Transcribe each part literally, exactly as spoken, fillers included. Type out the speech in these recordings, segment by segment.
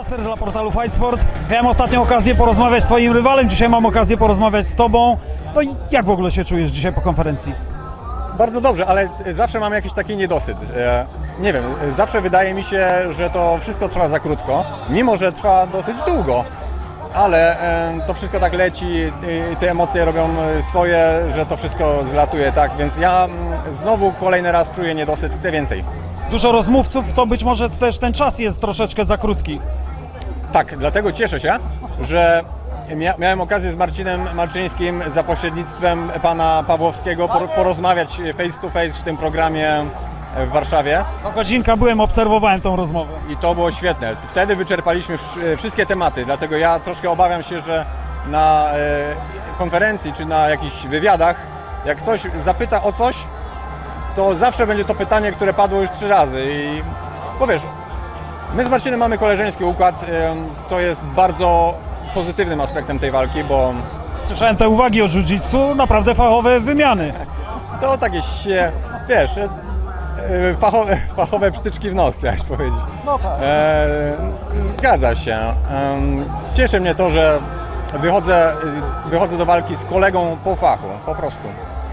Master dla portalu Fight Sport. Miałem ostatnią okazję porozmawiać z twoim rywalem, dzisiaj mam okazję porozmawiać z tobą. No i jak w ogóle się czujesz dzisiaj po konferencji? Bardzo dobrze, ale zawsze mam jakiś taki niedosyt. Nie wiem, zawsze wydaje mi się, że to wszystko trwa za krótko, mimo że trwa dosyć długo. Ale to wszystko tak leci i te emocje robią swoje, że to wszystko zlatuje, tak, więc ja znowu kolejny raz czuję niedosyt, chcę więcej. Dużo rozmówców, to być może też ten czas jest troszeczkę za krótki. Tak, dlatego cieszę się, że mia miałem okazję z Marcinem Malczyńskim za pośrednictwem pana Pawłowskiego porozmawiać face to face w tym programie w Warszawie. No godzinka byłem, obserwowałem tą rozmowę. I to było świetne. Wtedy wyczerpaliśmy wszystkie tematy, dlatego ja troszkę obawiam się, że na konferencji czy na jakichś wywiadach, jak ktoś zapyta o coś, to zawsze będzie to pytanie, które padło już trzy razy. I bo wiesz, my z Marcinem mamy koleżeński układ, co jest bardzo pozytywnym aspektem tej walki, bo... Słyszałem te uwagi o jiu-jitsu, naprawdę fachowe wymiany. To takie się, wiesz... Fachowe, fachowe przytyczki w nos, chciałeś powiedzieć. No tak. E, zgadza się. E, cieszy mnie to, że wychodzę, wychodzę do walki z kolegą po fachu, po prostu.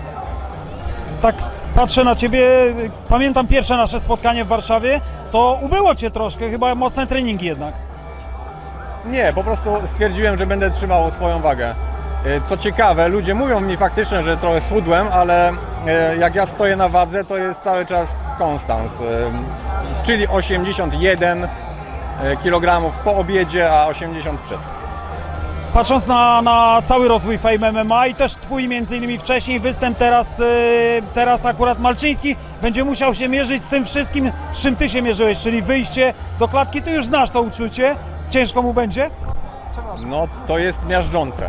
Tak patrzę na ciebie, pamiętam pierwsze nasze spotkanie w Warszawie, to ubyło cię troszkę, chyba mocne treningi jednak. Nie, po prostu stwierdziłem, że będę trzymał swoją wagę. Co ciekawe, ludzie mówią mi faktycznie, że trochę schudłem, ale jak ja stoję na wadze, to jest cały czas konstans, czyli osiemdziesiąt jeden kilogramów po obiedzie, a osiemdziesiąt przed. Patrząc na, na cały rozwój Fame M M A i też twój między innymi wcześniej występ, teraz, teraz akurat Malczyński będzie musiał się mierzyć z tym wszystkim, z czym ty się mierzyłeś, czyli wyjście do klatki, ty już znasz to uczucie, ciężko mu będzie? No to jest miażdżące.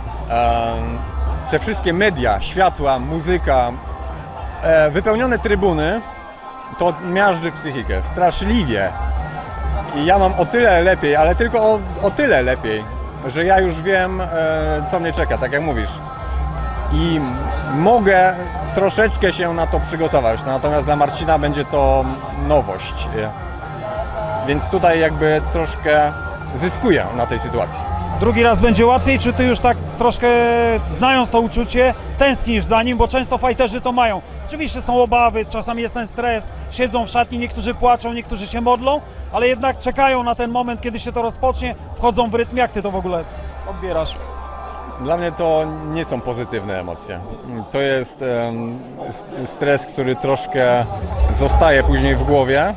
Te wszystkie media, światła, muzyka, wypełnione trybuny, to miażdży psychikę, straszliwie. I ja mam o tyle lepiej, ale tylko o, o tyle lepiej, że ja już wiem, co mnie czeka, tak jak mówisz. I mogę troszeczkę się na to przygotować, natomiast dla Marcina będzie to nowość. Więc tutaj jakby troszkę zyskuję na tej sytuacji. Drugi raz będzie łatwiej, czy ty już tak troszkę, znając to uczucie, tęsknisz za nim, bo często fajterzy to mają. Oczywiście są obawy, czasami jest ten stres, siedzą w szatni, niektórzy płaczą, niektórzy się modlą, ale jednak czekają na ten moment, kiedy się to rozpocznie, wchodzą w rytm. Jak ty to w ogóle odbierasz? Dla mnie to nie są pozytywne emocje. To jest um, stres, który troszkę zostaje później w głowie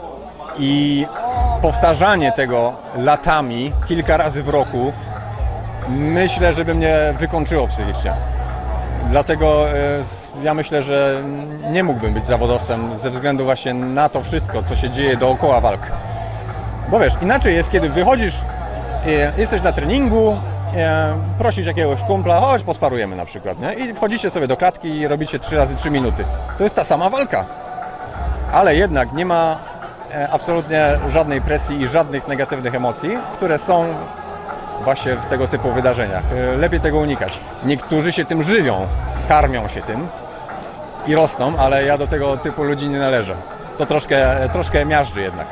i powtarzanie tego latami, kilka razy w roku, myślę, że by mnie wykończyło psychicznie. Dlatego ja myślę, że nie mógłbym być zawodowcem ze względu właśnie na to wszystko, co się dzieje dookoła walk. Bo wiesz, inaczej jest, kiedy wychodzisz, jesteś na treningu, prosisz jakiegoś kumpla, chodź posparujemy na przykład, nie? I wchodzicie sobie do klatki i robicie trzy razy trzy minuty. To jest ta sama walka. Ale jednak nie ma absolutnie żadnej presji i żadnych negatywnych emocji, które są właśnie w tego typu wydarzeniach. Lepiej tego unikać. Niektórzy się tym żywią, karmią się tym i rosną, ale ja do tego typu ludzi nie należę. To troszkę, troszkę miażdży jednak.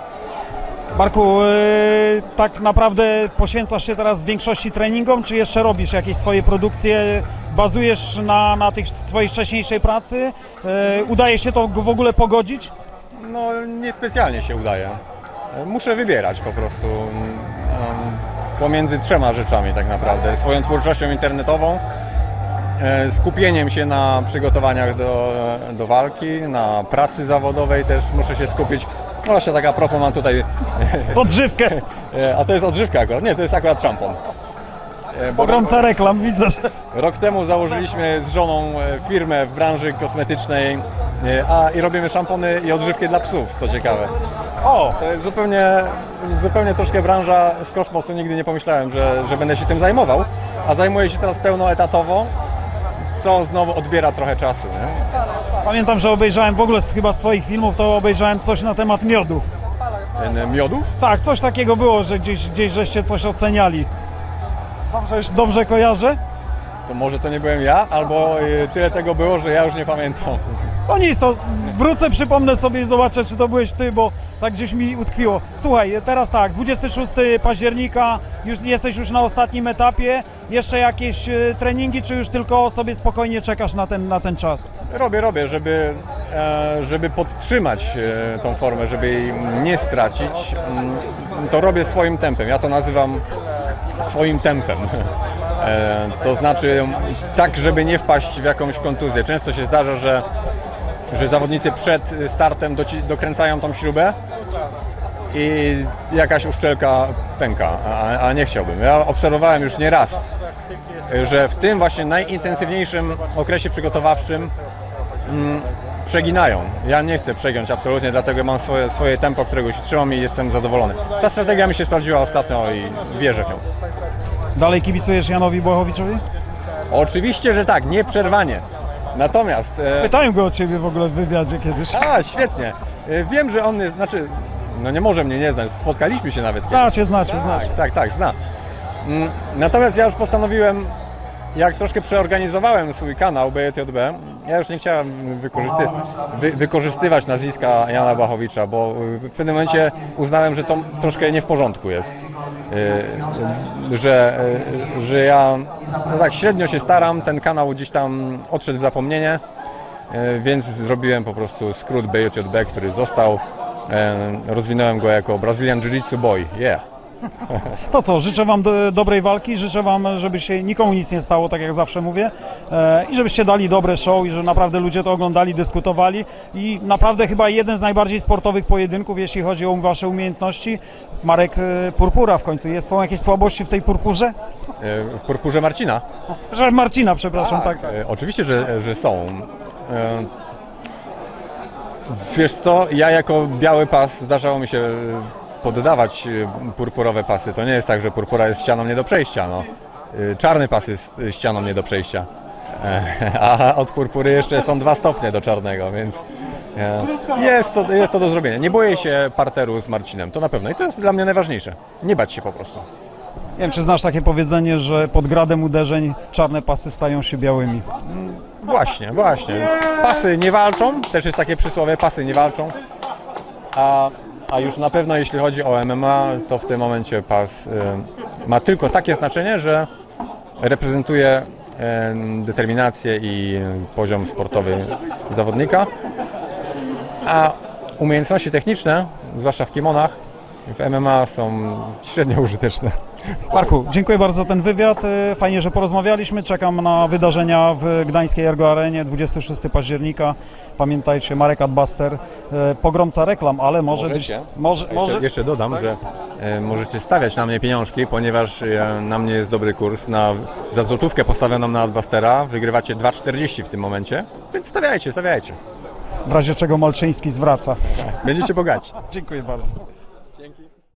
Marku, yy, tak naprawdę poświęcasz się teraz w większości treningom, czy jeszcze robisz jakieś swoje produkcje, bazujesz na, na tej swojej wcześniejszej pracy? Yy, udaje się to w ogóle pogodzić? No, niespecjalnie się udaje. Muszę wybierać po prostu um, pomiędzy trzema rzeczami tak naprawdę. Swoją twórczością internetową, e, skupieniem się na przygotowaniach do, do walki, na pracy zawodowej też muszę się skupić. No właśnie tak a propos mam tutaj... Odżywkę! A to jest odżywka akurat, nie, to jest akurat szampon. Pogromca reklam, widzę, że... Rok temu założyliśmy z żoną firmę w branży kosmetycznej, a i robimy szampony i odżywki dla psów, co ciekawe. O! To jest zupełnie, zupełnie troszkę branża z kosmosu, nigdy nie pomyślałem, że, że będę się tym zajmował, a zajmuję się teraz pełnoetatowo, co znowu odbiera trochę czasu, nie? Pamiętam, że obejrzałem w ogóle z, chyba z twoich filmów, to obejrzałem coś na temat miodów. Miodów? Tak, coś takiego było, że gdzieś, gdzieś żeście coś oceniali. Dobrze, dobrze kojarzę? to może to nie byłem ja, albo y, tyle tego było, że ja już nie pamiętam. To nic, to wrócę, przypomnę sobie i zobaczę, czy to byłeś ty, bo tak gdzieś mi utkwiło. Słuchaj, teraz tak, dwudziestego szóstego października, już jesteś już na ostatnim etapie. Jeszcze jakieś e, treningi, czy już tylko sobie spokojnie czekasz na ten, na ten czas? Robię, robię, żeby, e, żeby podtrzymać e, tą formę, żeby jej nie stracić. Mm, To robię swoim tempem. Ja to nazywam swoim tempem. E, To znaczy tak, żeby nie wpaść w jakąś kontuzję. Często się zdarza, że, że zawodnicy przed startem doci- dokręcają tą śrubę i jakaś uszczelka pęka, a, a nie chciałbym. Ja obserwowałem już nie raz, że w tym właśnie najintensywniejszym okresie przygotowawczym mm, przeginają. Ja nie chcę przegiąć absolutnie, dlatego mam swoje, swoje tempo, którego się trzymam i jestem zadowolony. Ta strategia mi się sprawdziła ostatnio i wierzę w nią. Dalej kibicujesz Janowi Błachowiczowi? Oczywiście, że tak, nieprzerwanie. Natomiast... E... Pytałem go o ciebie w ogóle w wywiadzie kiedyś. A, świetnie. E, Wiem, że on jest, znaczy, no nie może mnie nie znać, spotkaliśmy się nawet. Znacie, znacie, znacie. Tak, tak, tak, zna. Mm, Natomiast ja już postanowiłem, jak troszkę przeorganizowałem swój kanał B J J B, ja już nie chciałem wykorzysty wy wykorzystywać nazwiska Jana Błachowicza, bo w pewnym momencie uznałem, że to troszkę nie w porządku jest. Yy, że, yy, że ja no tak średnio się staram, ten kanał gdzieś tam odszedł w zapomnienie, yy, więc zrobiłem po prostu skrót B J J B, który został. Yy, rozwinąłem go jako Brazilian Jiu-Jitsu Boy. Yeah. To co, życzę Wam do, dobrej walki, życzę Wam, żeby się nikomu nic nie stało, tak jak zawsze mówię, e, i żebyście dali dobre show i że naprawdę ludzie to oglądali, dyskutowali i naprawdę chyba jeden z najbardziej sportowych pojedynków, jeśli chodzi o Wasze umiejętności. Marek, e, purpura w końcu. Jest, są jakieś słabości w tej purpurze? Yy, w purpurze Marcina? Że Marcina, przepraszam, tak. tak. Yy, oczywiście, że, że są. Yy, wiesz co, ja jako biały pas zdarzało mi się poddawać purpurowe pasy. To nie jest tak, że purpura jest ścianą nie do przejścia. No. Czarny pas jest ścianą nie do przejścia. A od purpury jeszcze są dwa stopnie do czarnego, więc jest to, jest to do zrobienia. Nie boję się parteru z Marcinem, to na pewno. I to jest dla mnie najważniejsze. Nie bać się po prostu. Nie wiem, czy znasz takie powiedzenie, że pod gradem uderzeń czarne pasy stają się białymi. Właśnie, właśnie. Pasy nie walczą, też jest takie przysłowie, pasy nie walczą. A A już na pewno jeśli chodzi o M M A, to w tym momencie pas y, ma tylko takie znaczenie, że reprezentuje y, determinację i poziom sportowy zawodnika, a umiejętności techniczne, zwłaszcza w kimonach, w M M A są średnio użyteczne. Marku, dziękuję bardzo za ten wywiad. Fajnie, że porozmawialiśmy. Czekam na wydarzenia w Gdańskiej Ergo Arenie dwudziestego szóstego października. Pamiętajcie, Marek Adbuster, pogromca reklam, ale może Możecie. być... Może, Jeszcze, może... jeszcze dodam, tak? że e, możecie stawiać na mnie pieniążki, ponieważ e, na mnie jest dobry kurs. Na, za złotówkę postawioną na Adbustera wygrywacie dwa czterdzieści w tym momencie, więc stawiajcie, stawiajcie. W razie czego Malczyński zwraca. Będziecie bogaci. Dziękuję bardzo. Dzięki.